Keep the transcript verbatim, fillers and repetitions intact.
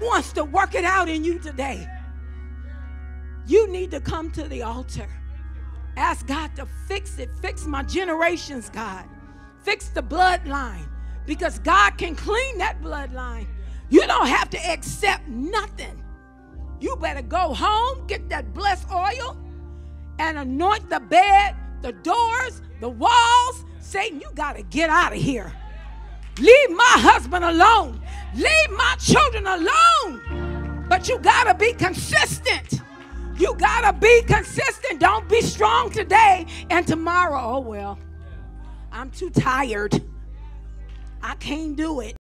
wants to work it out in you today. You need to come to the altar. Ask God to fix it. Fix my generations, God. Fix the bloodline. Because God can clean that bloodline. You don't have to accept nothing. You better go home, get that blessed oil, and anoint the bed, the doors, the walls. Satan, you got to get out of here. Leave my husband alone. Leave my children alone. But you got to be consistent. You got to be consistent. Don't be strong today and tomorrow. Oh, well, I'm too tired. I can't do it.